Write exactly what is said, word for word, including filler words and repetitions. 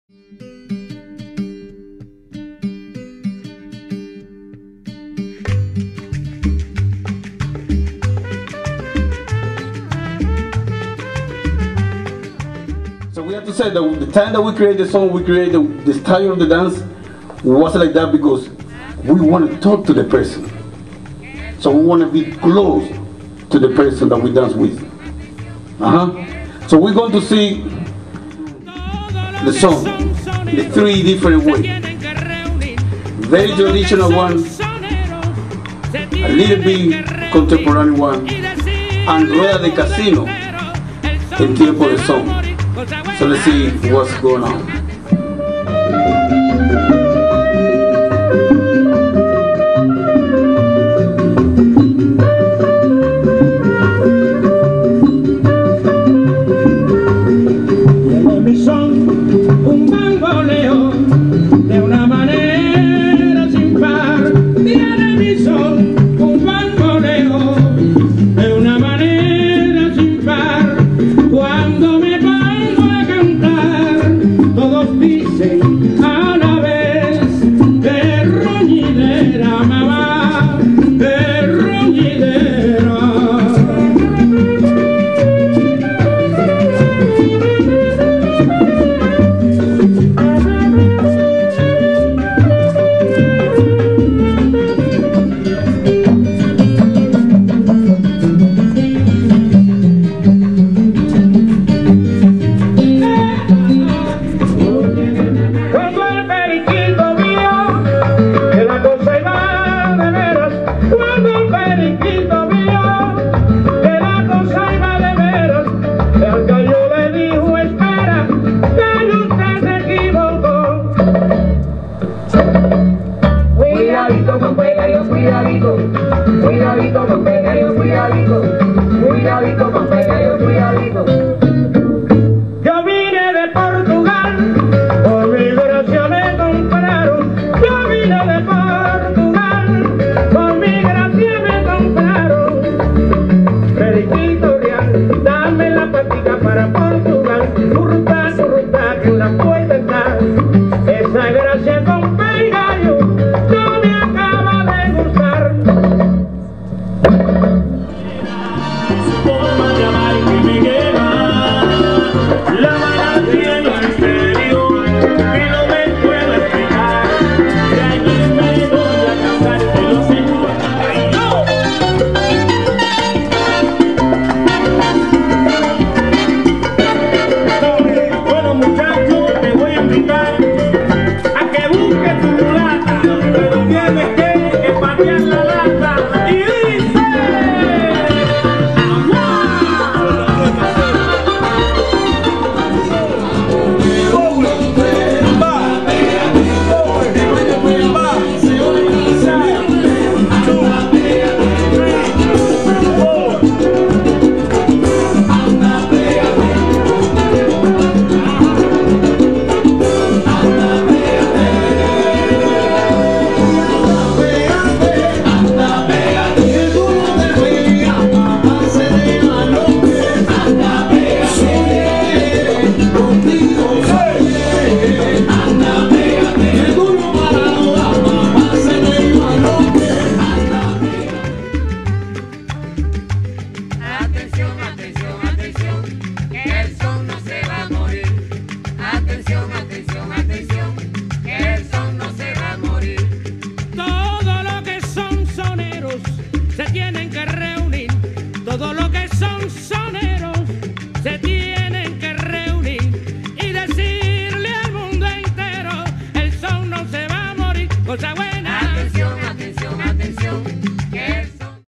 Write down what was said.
So we have to say that the time that we created the song, we created the, the style of the dance was like that because we want to talk to the person. So we want to be close to the person that we dance with. Uh-huh. So we're going to see the song in three different ways. Very traditional one, a little bit contemporary one, and rueda de casino en tiempo de son. So let's see what's going on. Cuidadito con Peña, yo cuidadito, cuidadito con Peña, yo cuidadito. Yo vine de Portugal, por mi gracia me compraron. Yo vine de Portugal, por mi gracia me compraron. Periquito real, dame la patica para Portugal. Curta, curta, que en la puerta está. Esa gracia con Peña yo, no me acaba de gustar. Todo lo que son soneros se tienen que reunir y decirle al mundo entero, el son no se va a morir. Cosa buena.